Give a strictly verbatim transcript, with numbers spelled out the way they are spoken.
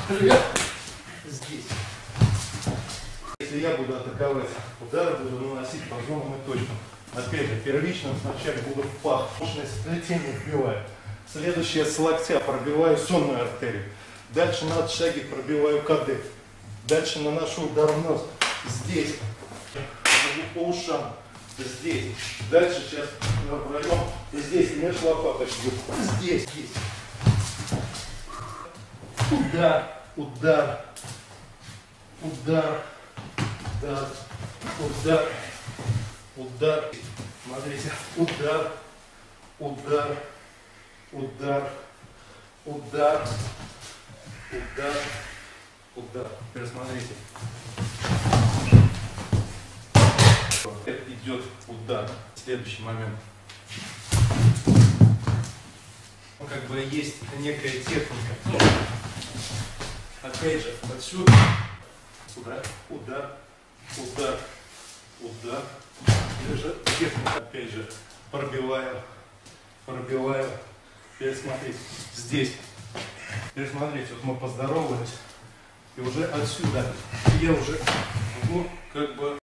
Здесь. Если я буду атаковать, удар буду наносить по зонам и точкам. Опять же, первично вначале буду в пах, мощное сплетение вбиваю. Следующее с локтя пробиваю сонную артерию. Дальше на отшаге пробиваю кадык. Дальше наношу удар в нос. Здесь. По ушам. Здесь. Дальше сейчас вдвоем. Здесь меж лопаточек. Здесь. Здесь. Удар. Удар. Удар. Удар. Удар. Удар. Смотрите. Удар. Удар. Удар. Удар. Удар. Удар. Теперь смотрите. Идет удар. Следующий момент. Ну, как бы есть некая техника. Ну, опять же, отсюда. Удар. Удар. Удар. Удар. Или же техника, опять же, пробиваю. Пробиваю. Теперь смотрите. Здесь. Теперь смотрите, вот мы поздоровались. И уже отсюда я уже, ну, как бы